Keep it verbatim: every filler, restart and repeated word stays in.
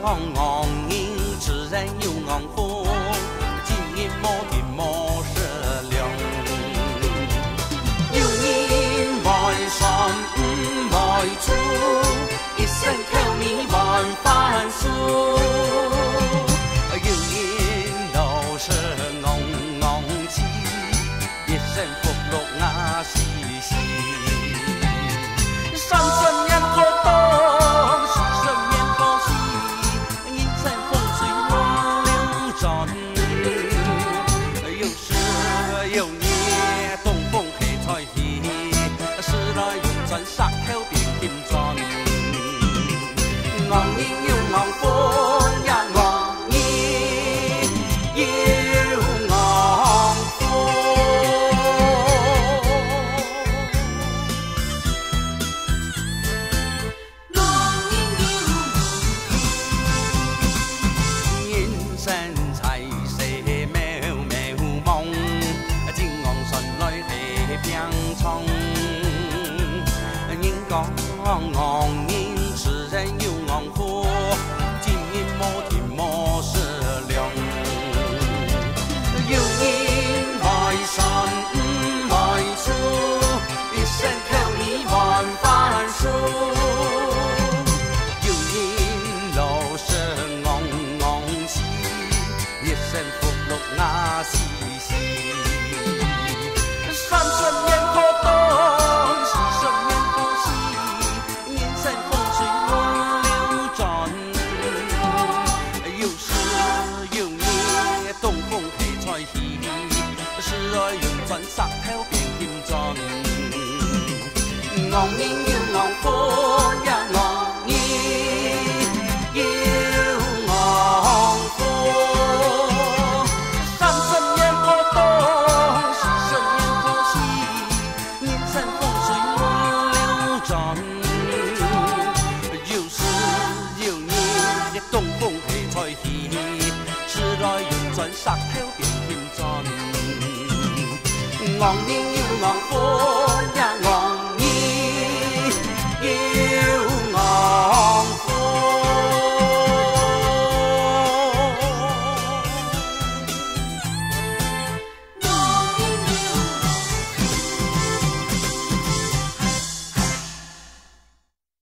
昂迎，自然有昂风，今年莫甜莫适量。有人外山唔外出，一生求你万番数。有人老是昂昂气，一生福禄雅兮兮。三十年可当，四十年可惜，人生风水轮流转。有时有年，东风起彩起，时来运转，杀口变金砖。昂迎又昂风呀昂迎，又昂风。人生在世渺渺梦，正昂顺来起平冲。人讲昂迎，自然有昂福，今年莫甜莫适量。有人外山唔外出，一生求你万番数。有人老是昂昂气，一生福禄雅兮兮。三十年可当，四十年可惜，人生风水轮流转。有时有年，东风起彩起，时来运转，杀口变金砖。昂迎又昂风呀昂迎，又昂风。三十年可当，四十年可惜，人生风水轮流转。有时有年，东风起彩起，时来运转，杀口变金砖。昂迎又昂风。